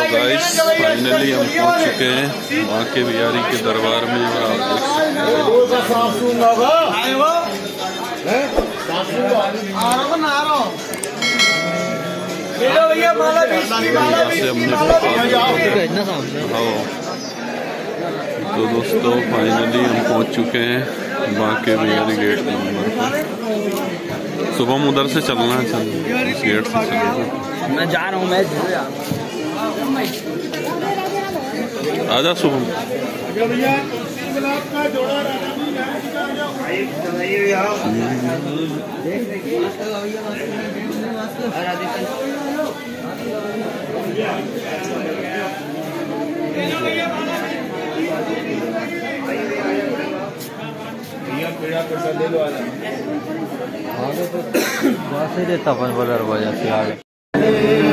Guys finally हम पहुंच चुके हैं माँ के बिहारी के दरबार में और आप देख सकते हैं। तो दोस्तों फाइनली हम पहुंच चुके हैं माँ के बिहारी गेट नंबर पर। शुभम उधर से चलना है, चल इस गेट से चलना। मैं जा रहा हूँ, मैं आजा शुभम। दे लो आगे तो देता अपन बदर वजह से आगे।